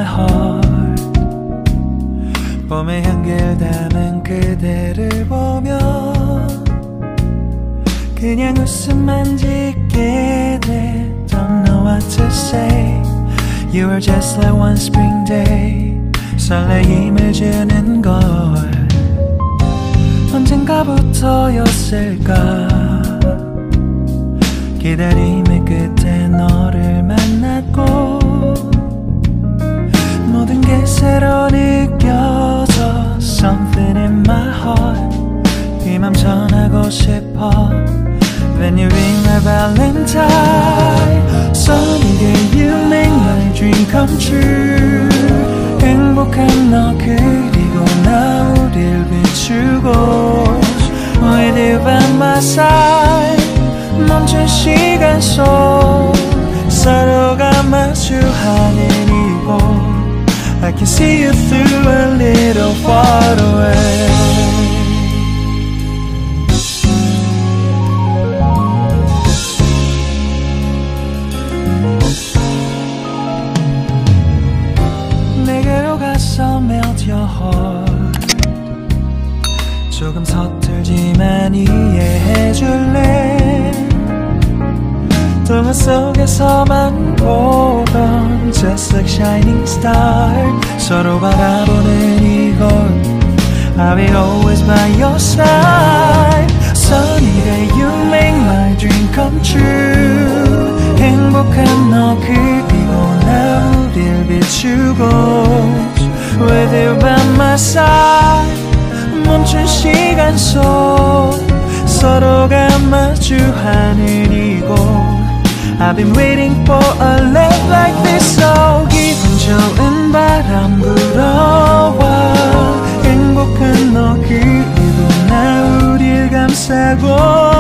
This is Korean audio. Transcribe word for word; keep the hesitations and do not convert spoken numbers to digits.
heart. 봄의 향기를 담은 그대를 보며 그냥 웃음만 짓게 돼. Don't know what to say. You are just like one spring day. 설레임을 주는 걸 언젠가부터였을까. 기다림의 끝에 너를 만났고 모든 게 새로 느껴져. Something in my heart. 네 맘 전하고 싶어. When you ring my valentine. Sunny day you make my dream come true. 행복한 너 그리고 나 우릴 비추고 With you by my side. 멈춘 시간 속 서로가 마주하는 이곳 I can see you through a little far away. 내게로 가서 melt your heart. 조금 서툴지만 이해해줄래. 동화 속에서만 보던 Just like shining star. 서로 바라보는 이곳 I'll be always by your side. Sunny day you make my dream come true. 행복한 너 그리고 나 우릴 비추고 With you by my side. 멈춘 시간 속 서로가 마주하는 이곳 I've been waiting for a love like this. So 기분 좋은 바람 불어와 행복한 너 그리고 나 우릴 감싸고